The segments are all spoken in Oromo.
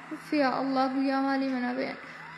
يا الله يا مالي من أبين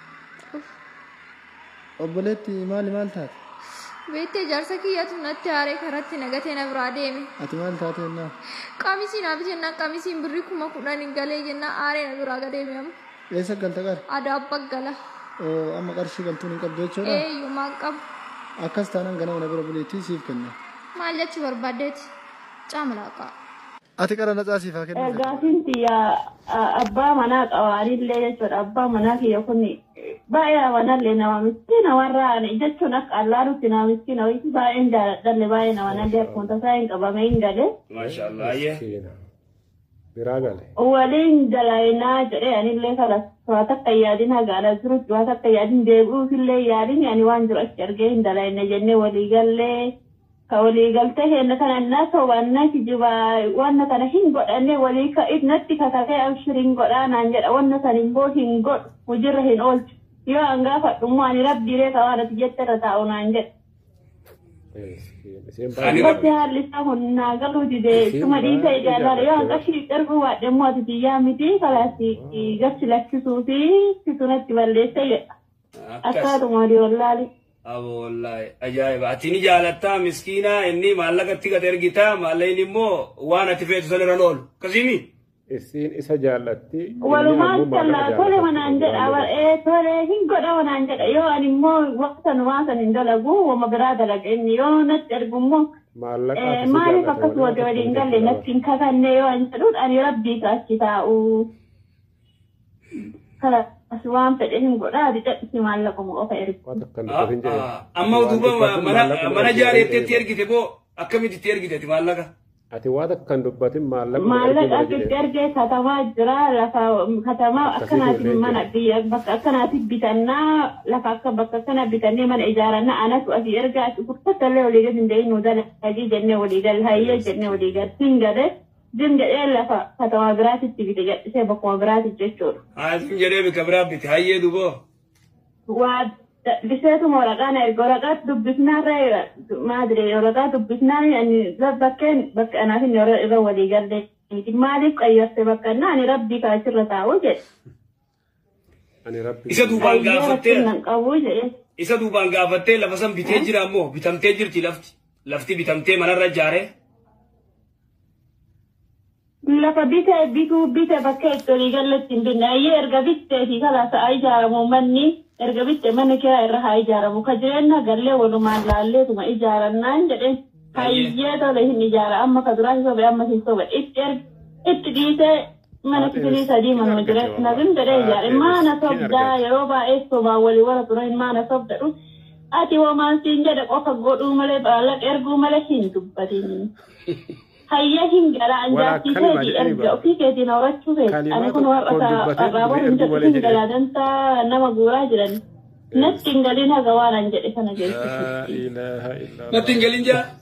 أبلتي مال تات بيت جارسك يا تنتي عليك هرتي نجتنا براديمي أتمال تاتي إنه قاميسين أبي جنا قاميسين بريكم ما كنا نقالي جنا آرين براديمي أم ليس قلت قال ada apa gala أو أما قرشي قلتوني قبضة شو يوم أقب أكاس تانا غنا ونبرة بليتي سيف كنا ما جت بربادت تعمل أقا أتكرر نتاسي فاكر قاسمتي يا أبا مناك أو عريض ليش أبا مناك يكوني بايا وانا اللي نوامسكين ورا أنا جتشونك الله رتنا مسكين ويس باين دل باين وانا اللي كنت ساين كبامين دله ما شاء الله يه براغله ولين دلاينا جري يعني اللي خلاص واتك قيادين هقالا زروت واتك قيادين ديبو في اللي يارين يعني وانجر أشترقين دلاينا جنة ولي قال لي كولي قلته إن كان الناس والناس جوا وانا كان هين قد أني ولي كإد نتي كتاكي أبشرين قد أنا أنجر وانا كان ينبو هين قد وجرهين أولت يو أنغافة أمواني ربي ليك وانا تجتر تاونا أنجر بس هاللسا هنا قالوا جدي ثم ديسا إجالة يو أنغاشي تربوا وادموا تجيامتي خلاصي قفش لك سوسي سنة تباليسا أكاد ماري والله أبو والله أجايب أتيني جالتا مسكينة إني مالك تيجا ترجيتا مالين مو وانا تفيد سنرانول كزيمي السين إسا جالتي ولما تلا كل من عندك أول إيه كل هين كل من عندك يو أني مو وقتا نواسا ندلقو وما براد لك إني يو نترجو مو مالك ما لي فقط ودورين قال لي نفسين كذا يو أنترود أني ربي كاشتاء خلاص أسوام فدهم قرادي تأتي مالكم أوفيرك أما ودوبا منا جاري تيرجي تبو أكمل تيرجي تبي مالك أتي وادا كان دبتي مالك أتيرجي كتما جرا لفا كتما أكناتي من أبي بك أكناتي بتنا لفا بك أكنا بتني من إجارنا أنا سؤالي أرجع تقول تلا ولي جد ندين ودل هذه جنة ولي جل هاي جنة ولي جل سينجره جنة إلا كتما براتي تبي تجي سبب براتي تجور هذا جنة بكبرات بتهاي دوبا واد بسيطة مرقانا القرقات دبسنا رأي ما أدري القرقات دبسنا يعني بكين بك أنا في نور الأولي قال لي مالك أيوة بكنا أنا ربي كاشر تعوجه أنا ربي إذا دوبان قافتة لفسم بتجري أمو بتمتجر لفتي بتمتي من الرجارة لفا بيتا بكيت تولي قال لك تنبين أي إرقا بيتا في خلاص أي جارة مني ergabitte mana kira irra haa ijaaramu ka jireenna gallee walumaan laalleetuma ijaarannaan jedheen hayyee tole hin ijaara amma ka duraa sobe amma hin sobe itti dhiisee mana kifilii sadii manuma jireenya bin jedhee ijaare maana sobdaa yeroo baay'ee sobaa walii wala turan maana sobdadhu ati womaan siin jedhe qofa godhuu malee baallaq erguu malee hin dubbatin hayyee hin gara anjaartiisee erga ofii keetiin horachuu feeti ani kun warra arraaba hin jedhu hin galaadanta nama guuraa jiran natti hin galin haga waan an jedhe kana geessisu natti hin galin jaa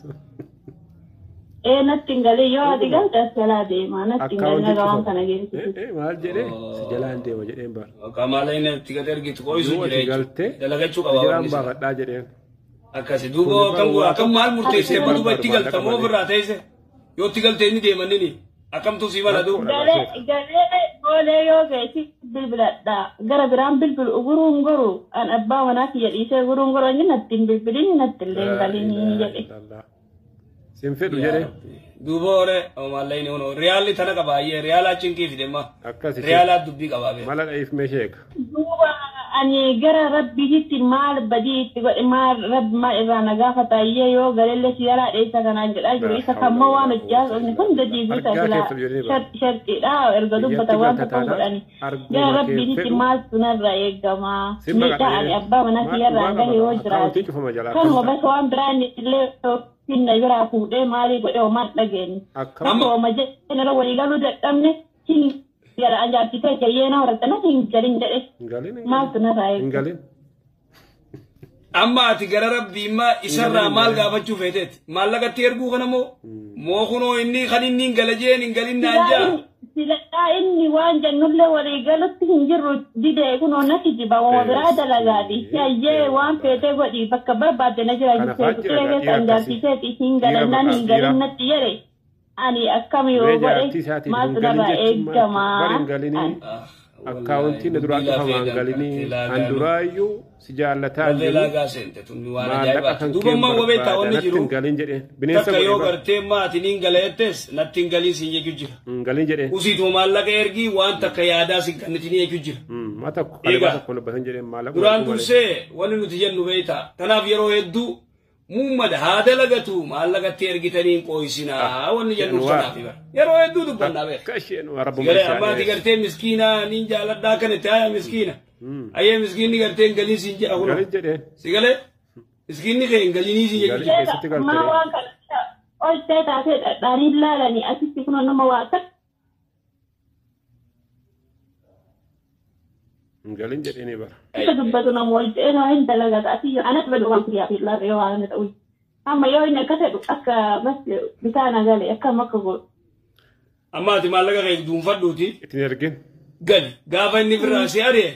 natti hin galin yoo ati galtas jalaa deema natti hin galin haga waan kana geessisu maal jedhe si jalaan deema jedheen bara qaamaalee natti gad ergitu qo'isu jiree dalagachuu qaba jiraan baafadhaa jedheen akkasi duuba akkam maal murteessee baduuba itti galtamoo ofirraa teesse yoo itti galtee inni deemannini akkamtu si mala duu galee goolee yoo geessi bilbiladha gara biraan bilbilu guruun goru an abbaa manaa kiyya dhiisee guruun goru inni natti hin bilbilin natti illee hin galin jedhe sin fedhu jedhe duuba oole maallee inni hono riyaalli tana qabaayyee riyaalaa cinkii fidemma riyaalaa dubbii qabaabee mala dha'iif meesheeka duuba ani gara rabbiitti maal badii itti godhe maal rabbi maal irraa nagaa fataayyee yoo galeellee siyaraa dheessa kanaan jedhaa jiru isa kammoo waan hojjaa inni kun gadiibuuta filaa sharxiidha erga dubbata waan tokko godhani gara rabbiitti maal sunarraa eegamaa miidhaa ani abbaa manaa siyaarraa gahe yoo jiraatu kanuma bas waan biraan illee hinna biraa fuudhee maalii godhe homaan dhageenye amma hooma jedhee walii galuu dadhabne hin yara anjaartitee jayyee na horatana hin galin jedhe maaltu na raayee amma ati gara rabbiimma isarraa maal gaafachuu feeteeti maallaqatti erguu kana moo kunoo inni kan inni hin galajeen hin galin naan jaa siladhaa inni waan jennullee walii galutti hin jirru didee kunoo natti jiba wama biraa dalagaadhi hayyee waan feetee godhi bakka barbaadde na jira jettee keessa anjaartiteeti hin galannaan hin galin natti jedhe ani akkam yoo godhe maaltu narraa eegamaa akkaawuntiin duraatti hamaan galini handuraayyuu si jaallataa jiru maallaqa kan keenya galin jedheen bineensa yoo gartee maatiin galeettes natti galii siin jechu jira galin jedheen usiitu maallaqa ergii waan takka yaadaa siin kannitiin jechu jira mata ko dubbatan jedheen maallaqa duraan dursee wanni nuti jennu beeyta kanaaf yeroo hedduu mummada haada lagatu maallaqatti ergitaniin qooysinaa wanni jennu kanaaf yeroo hedduu dubbannaa beeka kasheen warabbu galee ammaati gartee miskiina niin jaaladhaa kanatti haya miskiina ayyee miskiinni gartee galii siin jedha kun galin jedheen si galee miskiinni kee galinii siin jedhu maa waan kana ol ta'e taatee dhadhaanii laalanii asitti kun nama waa takka galin jedheen bara Kita dubbatu nama wal ta'e naa hin dalagaa ati anas badu waan kiriyaa fi laafee waan ta'u amma yoo inni akka ta'u akka bas bitaana galee akka makka godhu ammaati maallaqa kee duunfadhuuti ittiin ergin gali gaafa inni birraa si ari'e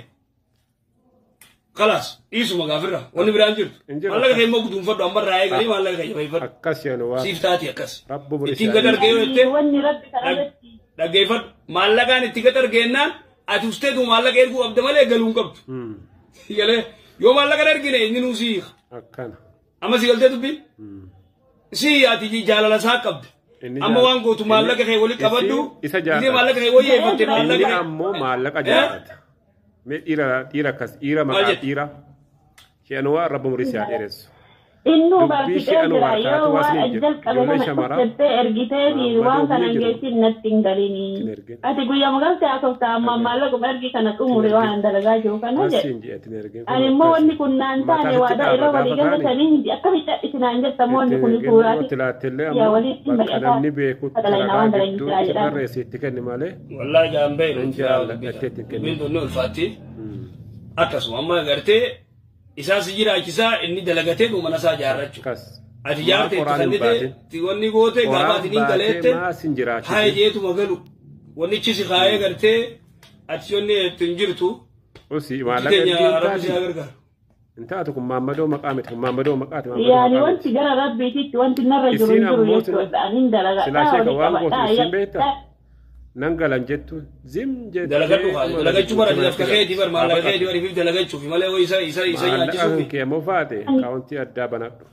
خلاص إيشو مغافرة وني برانجر مالك هي موجود مفرد أمبر رايق عليه مالك هي بيفر أكاس يا نواف سيفتاتي أكاس رب بريس تيجاتر جيوته لا جيفر مالك أنا تيجاتر جينا أتوستة دو مالك إيركو أبدا مالك قالون كبت يلا يوم مالك أرجعنا إني نوسيخ أكان أما سيقولته تبي سي أتيجي جالا لسا كبت أما وان قوتو مالك هي ولي كبتو إذا مالك هي ويه فتى مالك إني أمو مالك أجات مت إيرا كاس إيرا ما إيرا شأنوا رب مريسي إيرس إنه بقى يو أجل كلامه كتير إرجيتني وان كان جيتي نتينغاليني أتقول يا مقام سأكون تاما مالك برجي كانت أموري وان درجة جو كان هذا أنا ما وني كنا نتاني وهذا إلا ولي جنب تاني أكمل إتنانجت تمون نكون كوراتي يا ولي أنا نبيكو ترى سيتكني ماله والله جامبين إن شاء الله أتتكني من دون الفاتي أكسو أما قرتي إساس جرا كيسا إني دلقته دو مناسا جارچو أتي جارته تخليته تيوني قوته غابات نين دلته هاي جيتو مغلو وني چيسي خايه قرته أتيوني تنجرتو وسي مالك انت أتكم مامدو مقامتكم مامدو مقاتم يعني وانت جرى ربيتي وانت نرى جرون أنين دلقته سلاشة كوان قوتو سيمبيتا نانغالان جتو زم جت دلقتو برا دلقتو خيدي بر مالا خيدي بر يفيد دلقتو في مالا ويسا مالا كي مفاتي كاونتي أدى بناتو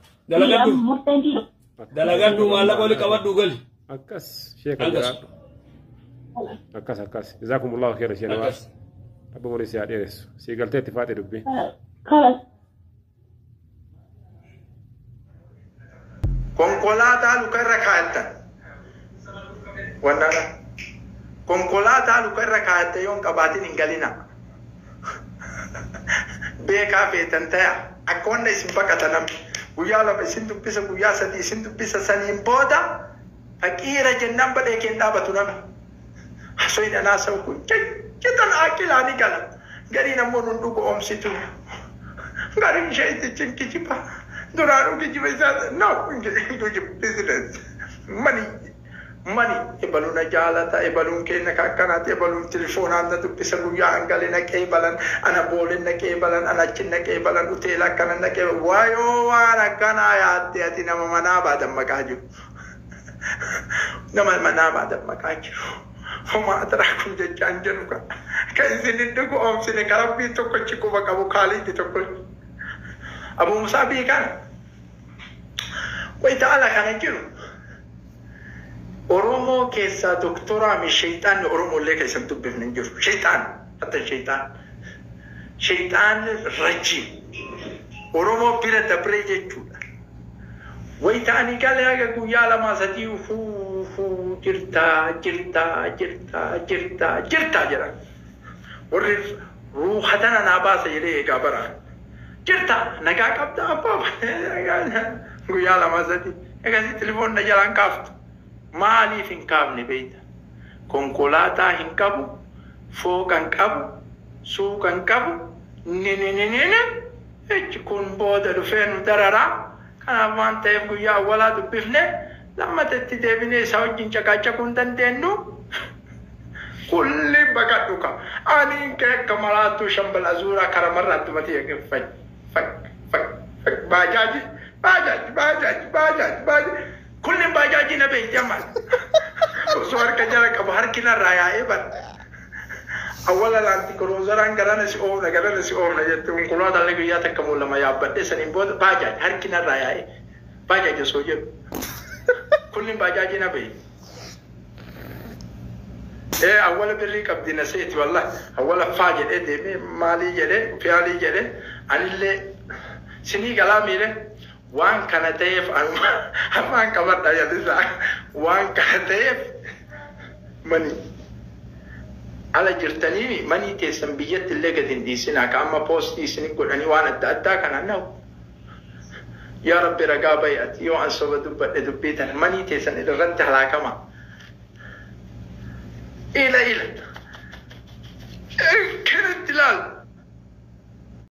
دلقتو مالا قولي كوادو قولي أكاس شيخ أجراتو أكاس جزاكم الله خير شيخ نواس أبو مريسي عديرس سيقلتي تفاتي ربي خلاص konkolaataa lukarra kaa'atan wannaadha konkolaataa lukarra kaa'atte yoon qabaatin hin galina beekaa feetan taya akka wanda isin baqatan guyyaa lama isin dubbisa guyyaa sadii isin dubbisa saniin booda faqiira jennaan badhee keen dhaabatu nama hasoin anaa sa'u kun jetan aaqilaani gala garii namoon hundugu oomsitu garii ishee itti cinkijiba duraanuu kijiba isaa no business money ebaluna jaalata ebalun kenna kakkanati ebalun telefoonaan na dubbisa guyyaa angale naqee balan ana boolen naqee balan ana chin naqee balan uteela akkana naqee waayoo waan akkanaa yaatte ati nama manaa baadan maqaa jiru nama manaa baadan maqaa jiru homa ataraa kun jechaan jedhu ka isin hindugu oomsine karabbii tokkochi quba qabu kaaliitti tokkochi Abu Musa biikan wayita ala kana jiru Oromo keessa doktora mi shaytaan Oromo illee keessan dubbifne jiru shaytaan hatta shaytaan rajim Oromo bira dabree jechuudha wayita ani galee aga guyyaa lama sadii jirta jedha warri ruuhatana naa baasa jedhee eegaa bara jirta nagaa qabda abbaa guyyaa lama sadii egasii telefoon na jalaan kaaftu maaliif hin kaafne beeyta konkolaataa hin qabu fooqa hin qabu suuqa hin qabu jechi kun booda dhufee nu dararaa kanaaf waan ta'eef guyyaa awwalaa dubbifne lammatatti deebinee isaa wajjin caqaacaquu hin dandeenyu kulli baqadhu ka aniin kee akka maraattuu shambal azuuraa karamarraa addumatti eeggeffany bajaaji kulli bajaaji na beeyjaman osoo harka jala qabu harki narraa yaa'ee bara أولا الأنتي كروزران قرانا سيوفنا جتون كلها دلنا قياتك كمولا ما يابد سنين بود باجاج هركنا رايا باجاج سوجب كلهم باجاج نبي إيه أولا بريك أبدي نسيت والله أولا فاجر إيه دمي مالي جله فيالي جله أنا اللي سني كلامي له وان كان تيف أما كمان تايا لسا وان كان تيف مني على جرتني ماني تيسن بيت اللي قد دي سنة كأما بوستي سنة كل أني وانا أدى كان أنه يا رب رقابي أتيو عن صوب دبيتن ماني تيسن إذا رنت على كما إلى كانت تلال